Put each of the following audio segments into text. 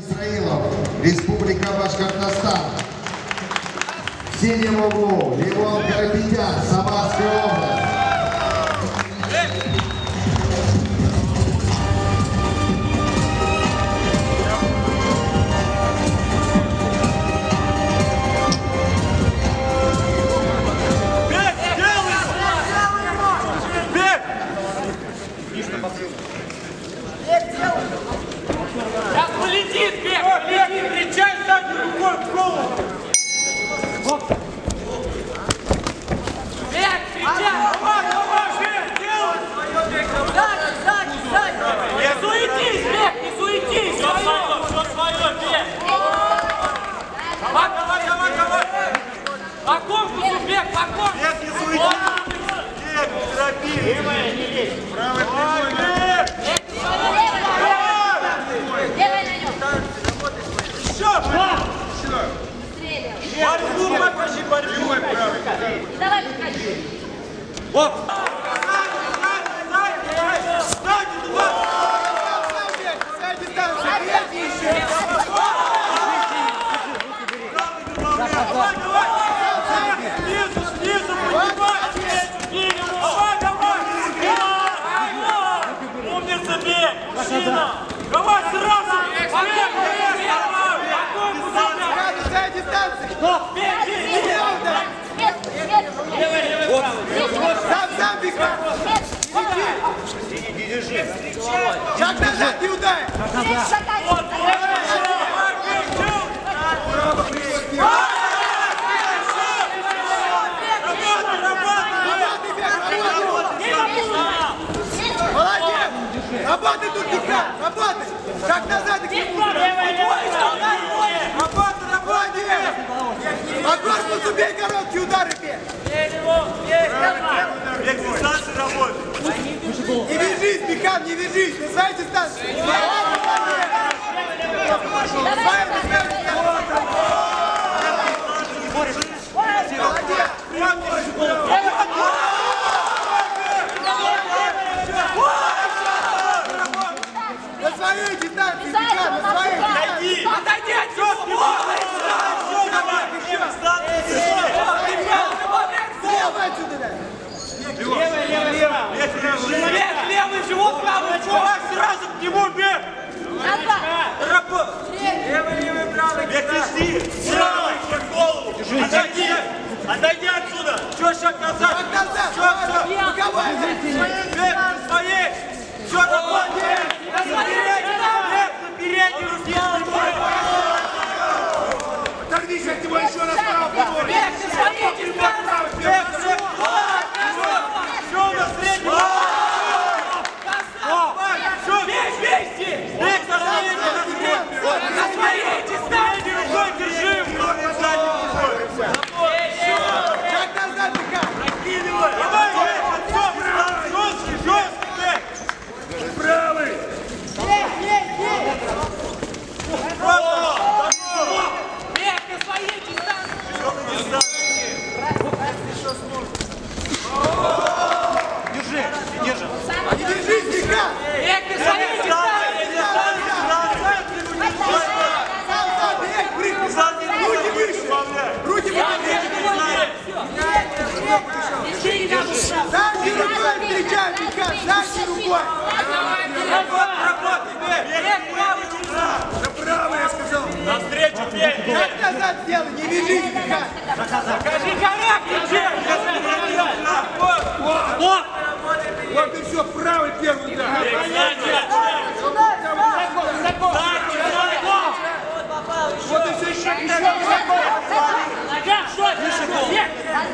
Исраилов, Республика Башкортостан. В синем углу Левон Карапетян, Самарская область. Сейчас полетит, бег, кричай, стать рукой в голову. Бег, кричай, давай, бег, делай. Сзади. Не суетись, бег, не суетись. Все свое, бег. Давай. По конкурсу, бег, по конкурсу. Бег, не суетись. Бег, не торопи. Правый прямой, бег. Делай на нем. Еще. Борьбу покажи, борьбу. Давай, подходи. Вот. Снизу, умница, бег, мужчина. Давай сразу. Сам бега! Не держи! Шаг назад, не ударь! Молодец! Работай тут, бега! Работай! Шаг назад и к нему! Работай! А корпусу бей короткие удары, бей! Бег, дистанции работает. Не вяжись, Михан, не вяжись! На своей дистанции! На своей дистанции, Михан, на своей дистанции! Отойди отсюда! Слева отсюда, да! Бег, левый живот, правый живот! Сразу к нему бег! Левый, правый! Бег, нести. Правый, в голову. Отойди отсюда. Чё, шаг назад? Шаг назад! Боковой! Бег, своей! Чё, работай! Бег, на передней руке! Оторвись от него еще раз право! Бег, на своей! Бег, Все у нас средний! Вместе! Бег, на своей! На своей дистанции! Рукой держи! Шаг назад, Михан! Давай, жесткий, бег! Правый. Бег, на своей дистанции! Не держись, Михан! Бег, на своей дистанции! Сам, бег, прыгни! Руки выше! Руки выше! Задней рукой встречай, Михан! Задней рукой! Работай, бег, правый дистанции! Да правый, я сказал. Навстречу, бег! Шаг назад сделай, не вяжись, Михан! Покажи характер, бег! Вот! Вот и все, правый первый удар! Вот и все, шаг назад! Нога, что это? Бег!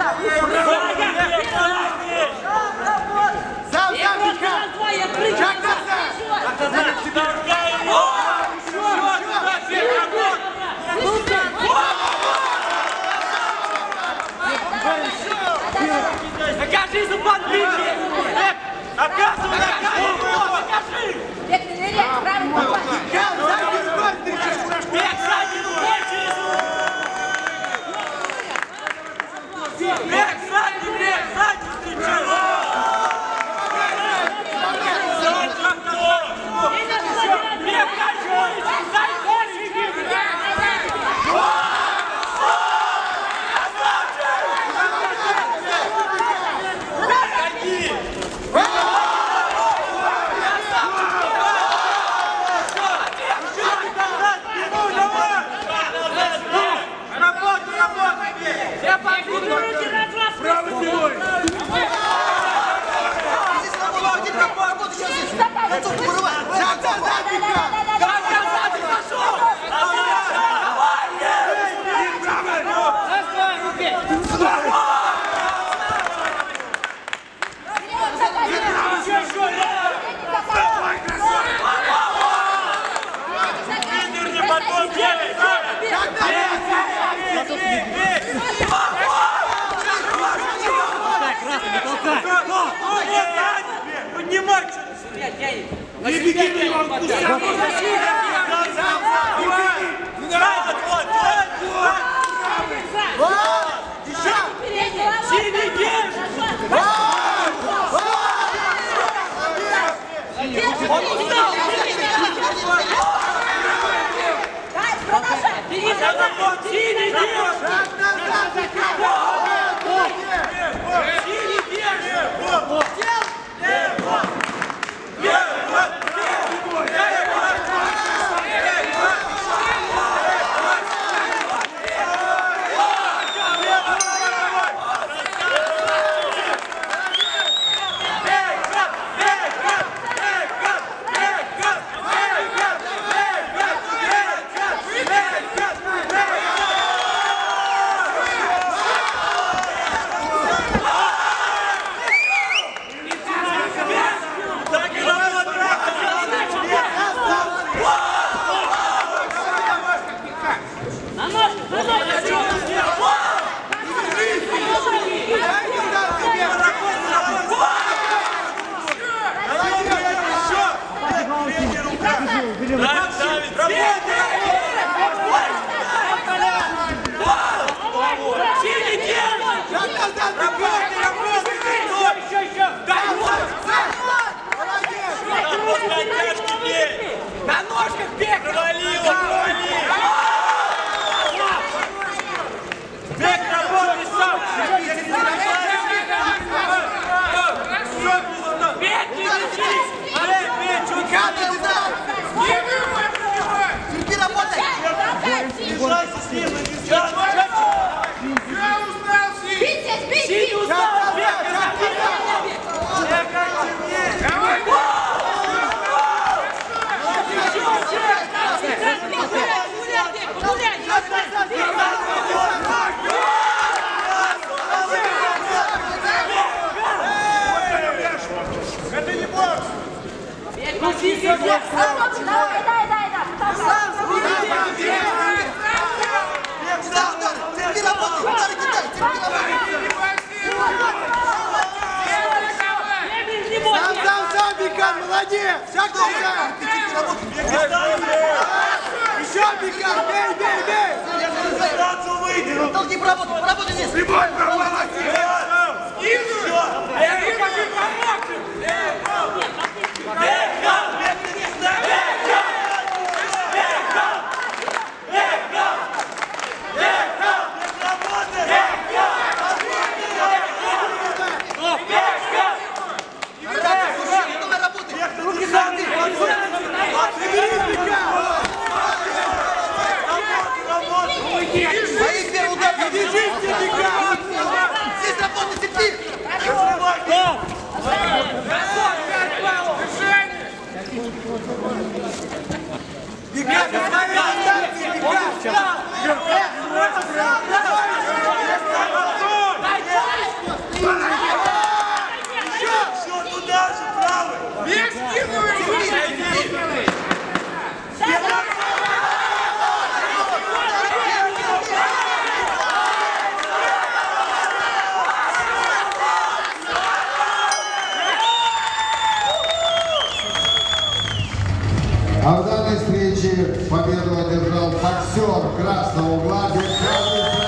Сам, Михан! Шаг назад! Покажи за подбитие! Оказывай! Покажи! Антон, делай, Шаг назад! Поднимай! Не беги, ты его отпусти! Синий На ножках бег! Провали его, провали! Бег, работай сам! Бег, не лечись! Бей, чуть Терпи, работай! держайся с ним, Синий устал! Бег! Это не бокс! Терпи, работай! Удары кидай! Терпи, работай! Сам, Бекан, молодец! Шаг назад! Еще, Бекан, бей! Сразу выйди! Толки, поработай здесь! Прибой, молодец! Давай, работай! Руки за ты! Соберись, Бекан! Своих первый удар! Держись, Бекан! Здесь работай, терпи! Бекан, Все, туда же, правый! Бег, скидывай! А в данной встрече победу одержал боксер красного угла Бекхан.